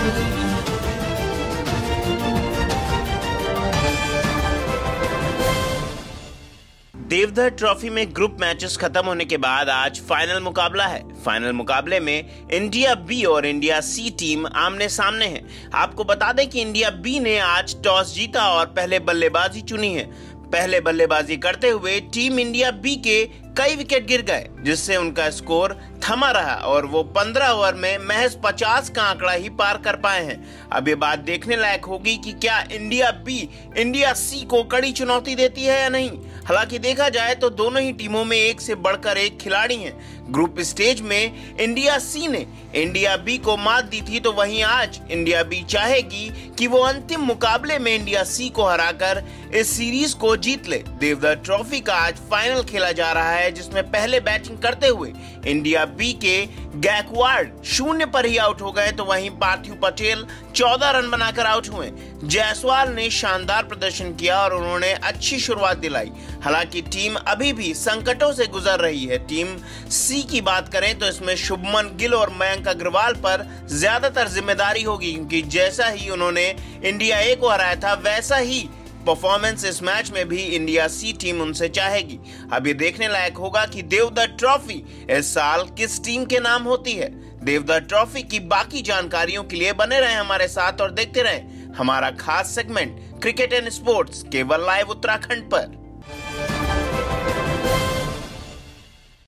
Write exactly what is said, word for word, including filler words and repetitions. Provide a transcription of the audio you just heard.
Deodhar trophy में group matches खत्म होने के बाद आज फाइनल मुकाबला है। फाइनल मुकाबले में इंडिया बी और इंडिया सी टीम आमने सामने है। आपको बता दें कि इंडिया बी ने आज टॉस जीता और पहले बल्लेबाजी चुनी है। पहले बल्लेबाजी करते हुए टीम इंडिया बी के कई विकेट गिर गए, जिससे उनका स्कोर थमा रहा और वो पंद्रह ओवर में महज पचास का आंकड़ा ही पार कर पाए हैं। अब ये बात देखने लायक होगी कि क्या इंडिया बी इंडिया सी को कड़ी चुनौती देती है या नहीं। हालांकि देखा जाए तो दोनों ही टीमों में एक से बढ़कर एक खिलाड़ी हैं। ग्रुप स्टेज में इंडिया सी ने इंडिया बी को मात दी थी, तो वहीं आज इंडिया बी चाहेगी कि वो अंतिम मुकाबले में इंडिया सी को हराकर इस सीरीज को जीत ले। देवधर ट्रॉफी का आज फाइनल खेला जा रहा है, जिसमें पहले बैटिंग करते हुए इंडिया बी के गैकवार्ड शून्य पर ही आउट हो गए, तो वहीं पार्थिव पटेल चौदह रन बनाकर आउट हुए। जायसवाल ने शानदार प्रदर्शन किया और उन्होंने अच्छी शुरुआत दिलाई। हालांकि टीम अभी भी संकटों से गुजर रही है। टीम सी की बात करें तो इसमें शुभमन गिल और मयंक अग्रवाल पर ज्यादातर जिम्मेदारी होगी, क्योंकि जैसा ही उन्होंने इंडिया ए को हराया था, वैसा ही परफॉर्मेंस इस मैच में भी इंडिया सी टीम उनसे चाहेगी। अब ये देखने लायक होगा कि देवधर ट्रॉफी इस साल किस टीम के नाम होती है। देवधर ट्रॉफी की बाकी जानकारियों के लिए बने रहें हमारे साथ और देखते रहें हमारा खास सेगमेंट क्रिकेट एंड स्पोर्ट्स केवल लाइव उत्तराखंड पर।